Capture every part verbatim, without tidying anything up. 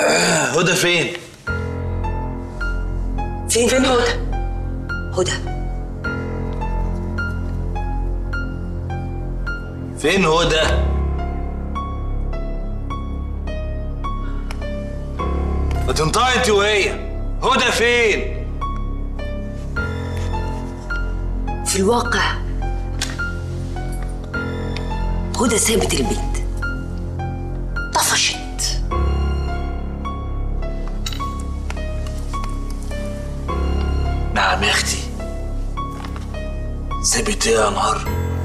هدى فين؟ فين فين هدى؟ هدى فين هدى؟ ما تنطقي انت وهي. هدى فين؟ في الواقع هدى سابت البيت، طفشت. نعم يا اختي. سابت ايه يا نهار؟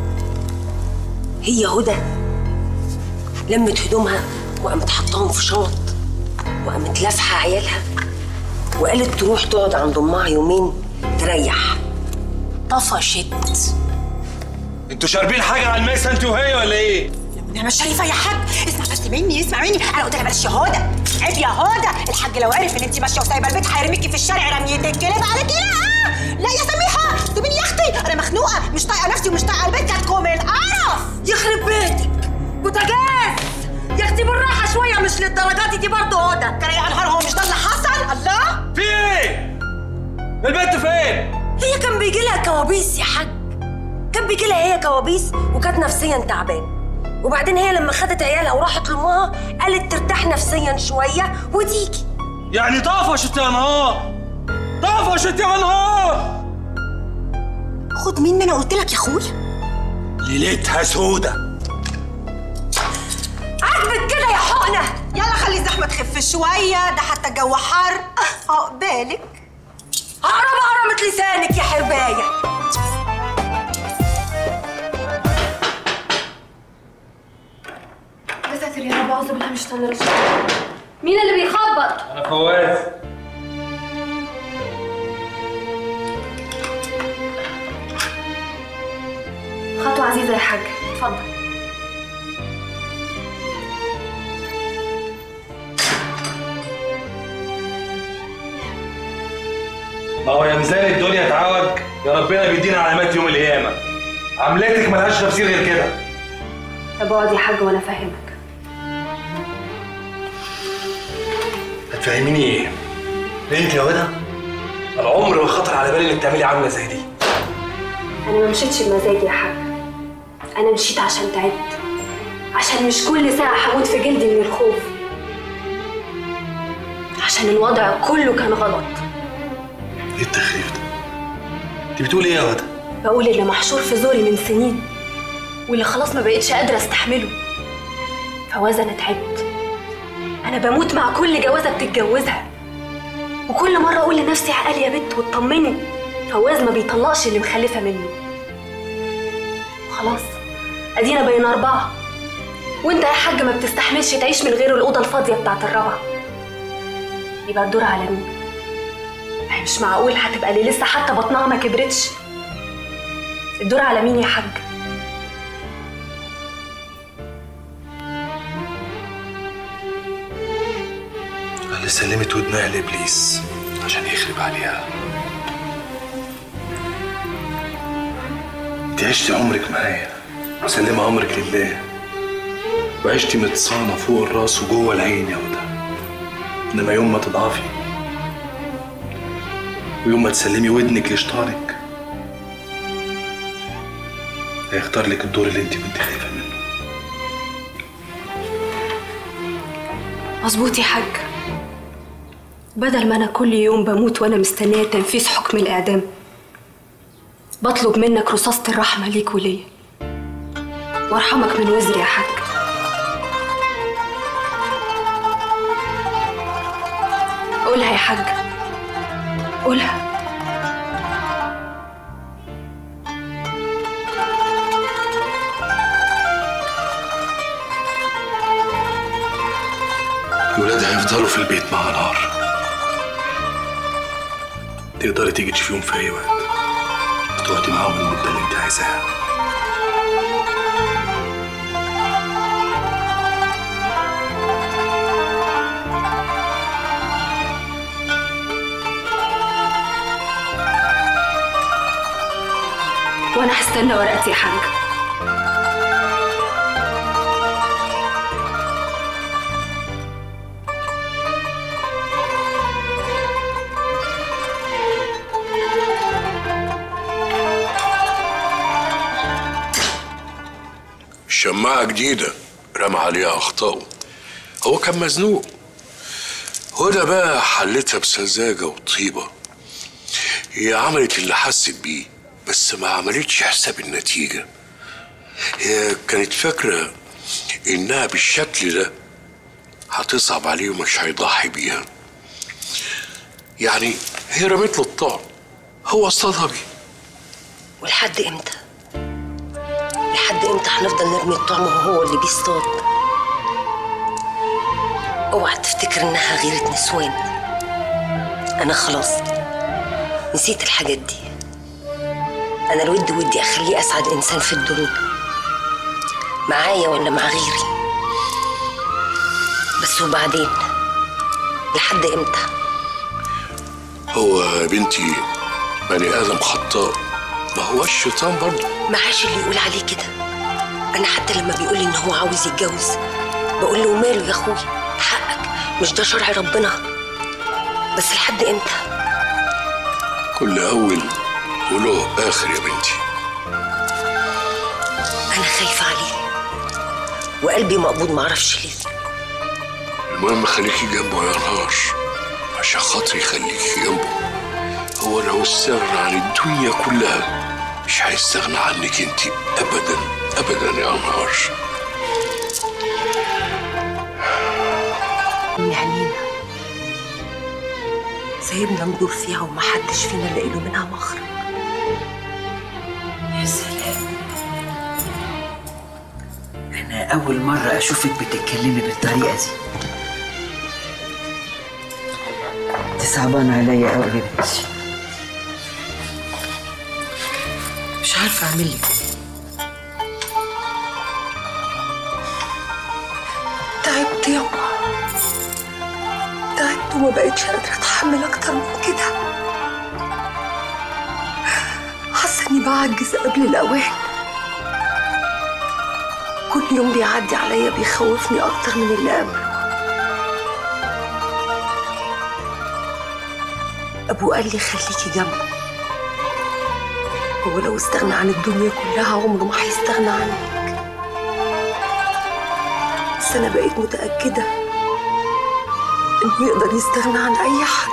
هي هدى لمت هدومها وقامت حطاهم في شنط وقامت لافحه عيالها وقالت تروح تقعد عند امها يومين تريح. طفشت. انتوا شاربين حاجه على الميسه انت وهي ولا ايه؟ انا مش شايفه يا حاج. اسمع بس مني اسمع مني، انا قلت لها بلاش يا هدى. عيب يا هدى، الحاج لو عرف ان انت ماشيه وسايبه البيت هيرميكي في الشارع رميتين كلاب عليكي. لا لا يا سميحه سيبيني يا اختي، انا مخنوقه مش طايقه نفسي ومش طايقه البيت. كاتكم القرف. يخرب بيتك بوتاجاز يا اختي، بالراحه شويه، مش للدرجات دي. دي برضه هدى. كان يا نهار، هو مش ده اللي حصل؟ الله في ايه؟ البنت فين؟ هي كان بيجي لها كوابيس يا حاج، كان بيجي لها هي كوابيس وكانت نفسيا تعبانه، وبعدين هي لما خدت عيالها وراحت لامها قالت ترتاح نفسيا شويه وتيجي. يعني طفشت يا نهار، طفشت يا نهار. خد مني، انا قلت لك يا اخويا. ليلتها سودة. عاجبك كده يا حقنه؟ يلا خلي الزحمه تخف شويه، ده حتى الجو حر. عقبالك. هقرب قرمت لسانك يا حربايه. يا ساتر يا رب، اعوذ بالله من الشيطان الرجيم. مين اللي بيخبط؟ انا فواز. خطوة عزيزة يا حاج، اتفضل. ما هو يا ميزان الدنيا اتعوج، يا ربنا بيدينا علامات يوم القيامة. عملتك ملهاش تفسير غير كده. طب اقعد يا حاج وانا افهمك. هتفهميني ايه؟ ليلة يا هدى؟ العمر ما خطر على بالي انك تعملي عاملة زي دي. انا ما مشيتش بمزاجي يا حاج، انا مشيت عشان تعبت، عشان مش كل ساعة هموت في جلدي من الخوف، عشان الوضع كله كان غلط. ايه التخريف ده؟ انت بتقولي ايه يا هدى؟ بقول اللي محشور في زوري من سنين واللي خلاص ما بقتش قادرة استحمله. فواز انا تعبت، انا بموت مع كل جوازة بتتجوزها، وكل مرة اقول لنفسي عقلي يا بت واطمني، فواز ما بيطلقش اللي مخلفة منه. وخلاص ادينا بين اربعة، وانت يا حاج ما بتستحملش تعيش من غير الأوضة الفاضية بتاعت الرابعة. يبقى الدور على مين؟ ما هي مش معقول هتبقى اللي لسه حتى بطنها ما كبرتش. الدور على مين يا حاج؟ اللي سلمت ودنها لابليس عشان يخرب عليها. انت عشتي عمرك معايا وسلمة امرك لله، وعشتي متصانة فوق الراس وجوه العين يا هدى. انما يوم ما تضعفي ويوم ما تسلمي ودنك لشيطانك هيختار لك الدور اللي انت كنت خايفة منه. مظبوط يا حاج، بدل ما انا كل يوم بموت وانا مستنيه تنفيذ حكم الاعدام، بطلب منك رصاصة الرحمة ليك وليا، وارحمك من وزري يا حاج. قولها يا حاج، قولها. الولاد هيفضلوا في البيت مع نهار، تقدري تيجي تشوفيهم في اي وقت وتقعدي معاهم المدة اللي انت عايزاها. وانا هستنى ورقتي يا حاج. شماعة جديدة رمى عليها أخطائه. هو كان مزنوق، هدى بقى حلتها بسذاجة وطيبة. هي عملت اللي حست بيه بس ما عملتش حساب النتيجة. هي كانت فاكرة إنها بالشكل ده هتصعب عليه ومش هيضحي بيها. يعني هي رمت له الطعم، هو اصطادها بيه. ولحد امتى؟ لحد امتى هنفضل نرمي الطعم وهو اللي بيصطاد؟ اوعى تفتكر انها غيرة نسوان. انا خلاص نسيت الحاجات دي. انا الود ودي اخليه اسعد انسان في الدنيا، معايا ولا مع غيري. بس وبعدين لحد امتى؟ هو يا بنتي بني ادم خطاء، ما هو الشيطان برضه. معاش اللي يقول عليه كده. انا حتى لما بيقول لي ان هو عاوز يتجوز بقول له ماله يا اخوي، حقك، مش ده شرع ربنا. بس لحد امتى؟ كل اول وله اخر يا بنتي. انا خايفه عليه وقلبي مقبوض، معرفش ليه. المهم خليكي جنبه يا نهار، عشان خاطري خليكي جنبه. هو لو استغنى عن الدنيا كلها مش هيستغنى عنك انت ابدا ابدا يا نهار. يعني سايبنا ندور فيها ومحدش فينا لاقي له منها مخرج. يا سلام، أنا أول مرة أشوفك بتتكلمي بالطريقة دي. أنت صعبانة عليا أوي يا بنتي. مش عارفة أعمل لك إيه. تعبت يابا، تعبت وما بقتش قادرة أتحمل أكتر من كده. حاسة إني بعجز قبل الأوان. كل يوم بيعدي عليا بيخوفني أكتر من اللي قبله. أبوه قال لي خليكي جنبه، هو لو استغنى عن الدنيا كلها عمره ما هيستغنى عنك. بس أنا بقيت متأكدة إنه يقدر يستغنى عن أي حد.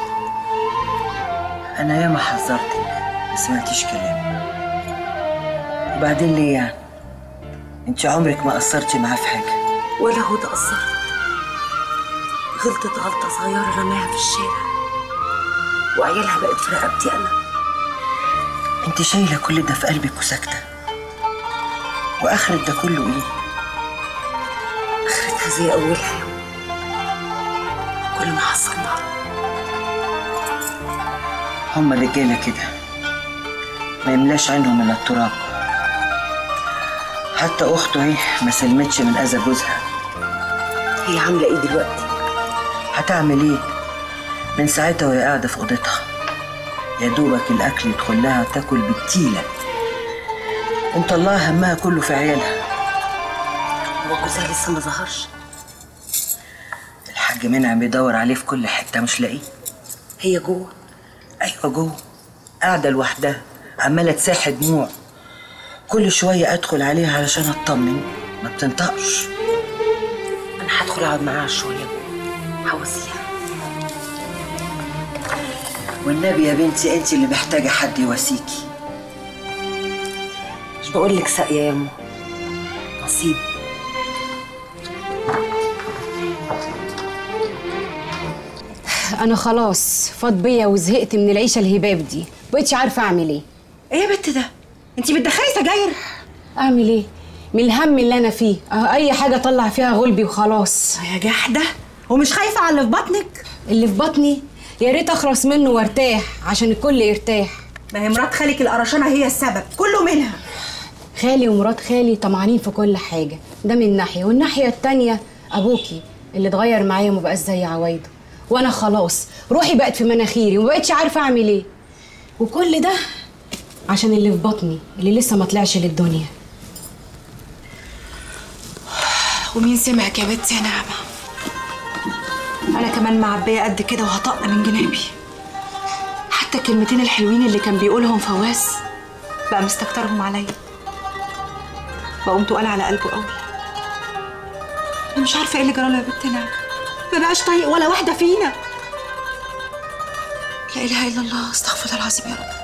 أنا ياما حذرتك ما سمعتيش كلامي. وبعدين ليه يعني؟ أنت عمرك ما قصرتي معاه في حاجة. ولا هو قصرت. غلطت غلطة صغيرة رماها في الشارع وعيالها بقت في رقبتي أنا. أنت شايلة كل ده في قلبك وساكتة، وآخرة ده كله إيه؟ آخرتها زي أولها يوم. كل ما حصلنا هما الرجالة كده ما يملاش عينهم إلا التراب. حتى أخته اهي ما سلمتش من أذى جوزها. هي عاملة إيه دلوقتي؟ هتعمل إيه؟ من ساعتها وهي قاعدة في أوضتها، يا دوبك الأكل يدخل لها تاكل بالتيلة، ومطلعة همها كله في عيالها. هو جوزها لسه ما ظهرش؟ الحاج منعم بيدور عليه في كل حتة مش لاقيه. هي جوه؟ أيوة جوه، قاعدة لوحدها عمالة تساح دموع. كل شوية أدخل عليها علشان أطمن، ما بتنطقش. أنا هدخل أقعد معاها شوية جوه، هواسيها. والنبي يا بنتي أنت اللي محتاجة حد يواسيكي. مش بقول لك ساقية يا أمه، نصيب. أنا خلاص فاض بيا وزهقت من العيشة الهباب دي، مبقتش عارفة أعمل إيه. إيه يا بنت ده؟ أنتِ بتدخلي سجاير؟ أعمل إيه؟ من الهم اللي أنا فيه، أه أي حاجة أطلع فيها غلبي وخلاص. يا جحدة، ومش خايفة على اللي في بطنك؟ اللي في بطني يا ريت أخلص منه وارتاح عشان الكل يرتاح. ما هي مرات خالك القرشانة هي السبب، كله منها. خالي ومرات خالي طمعانين في كل حاجة، ده من ناحية، والناحية التانية أبوكي اللي اتغير معايا ومبقاش زي عوايده، وأنا خلاص روحي بقت في مناخيري ومبقتش عارفة أعمل إيه. وكل ده عشان اللي في بطني اللي لسه ما طلعش للدنيا. ومين سمعك يا بنتي يا نعمة؟ أنا كمان معبية قد كده وهطق من جنابي. حتى الكلمتين الحلوين اللي كان بيقولهم فواز بقى مستكترهم عليا. وقوم تقال على قلبه قوي. انا مش عارفه ايه اللي جراله يا بنت نعمه، ما بقاش طايق ولا واحده فينا. لا اله الا الله، استغفر الله العظيم يا رب.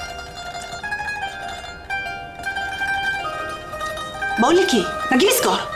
بقول لك ايه، ما تجيبي سيجاره.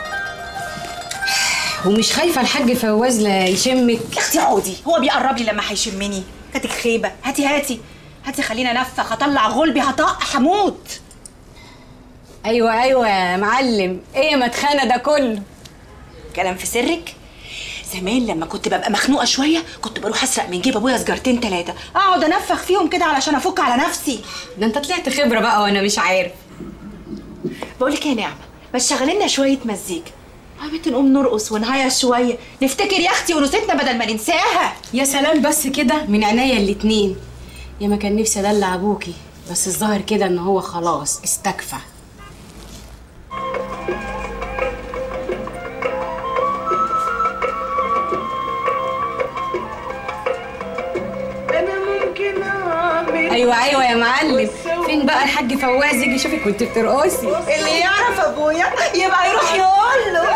ومش خايفه الحاج فواز لا يشمك؟ يا اختي عودي، هو بيقرب لي لما هيشمني. كاتك خيبه. هاتي هاتي هاتي خلينا انفخ، اطلع غلبي، هطق هموت. ايوه ايوه يا معلم، ايه مدخنه ده كله؟ كلام في سرك. زمان لما كنت ببقى مخنوقه شويه كنت بروح اسرق من جيب ابويا سجارتين ثلاثه، اقعد انفخ فيهم كده علشان افك على نفسي. ده انت طلعت خبره بقى وانا مش عارف. بقول لك ايه يا نعمه، ما تشغلي لنا شويه مزيكا. يا بنت نقوم نرقص ونهيص شويه، نفتكر يا اختي ونوستنا بدل ما ننساها. يا سلام، بس كده من عينيا الاتنين. يا ما كان نفسي ادلع ابوكي، بس الظاهر كده ان هو خلاص استكفى. ايوه ايوه يا معلم، فين بقى الحاج فواز يجي يشوفك وانت بترقصي؟ اللي يعرف ابويا يبقى يروح يقول له.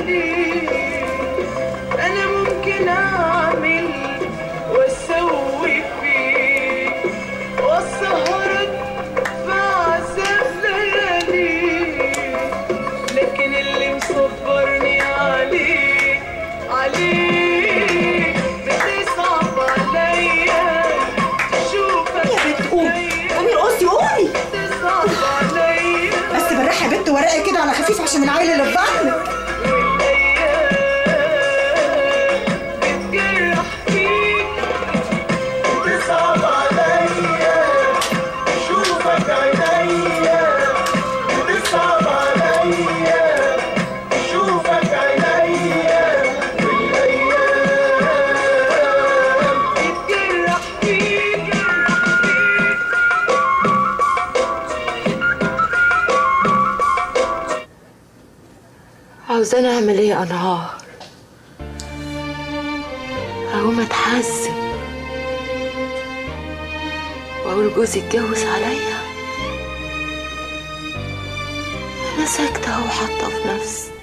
انا ممكن اعمل واسوي فيك واسهرك في عذاب لياليك، لكن اللي مصبرني عليك عليك بتصعب عليا. يا بنت قومي قومي ارقصي قومي، بس بالراحه يا بنت، ورقي كده على خفيف عشان العيل اللي في بطنك. بتجرح فيك بتصعب عليا، شوفك عينيا بتصعب عليا، شوفك عينيا والايام بتجرح فيك. عاوزاني اعمل ايه يا انهار؟ اقوم اتحزن واقول جوزي اتجوز عليا؟ انا ساكته اهو حاطه في نفسي.